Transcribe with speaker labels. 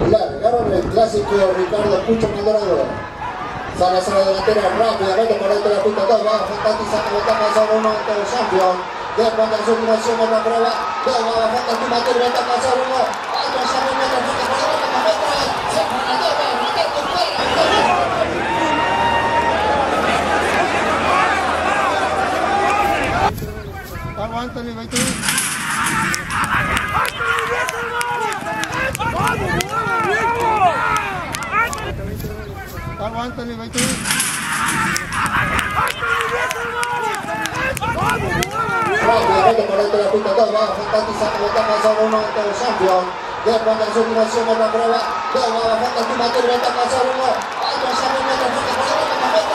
Speaker 1: Largaron el clásico Ricardo Pucho Maldonado. Sale hacia la delantera rápidamente por dentro de la pista 2. Va Fantastic, saca ventaja sobre uno de los Champions. Después de su últimación, otra prueba. 2 va Fantastic, mantiene ventaja sobre uno. Otro Champion, otro fuerte por delante con otra. Se pone el 2, va a meter tu fuera. Vamos Anthony, 21. Vamos Anthony, 21. Rápidamente por dentro de la pista 2, va Fantastic, saca ventaja sobre uno de los Champions. Después de su últimación, otra prueba. 2 va Fantastic, mantiene ventaja sobre uno. Otro Champion, otro fuerte por delante con otra.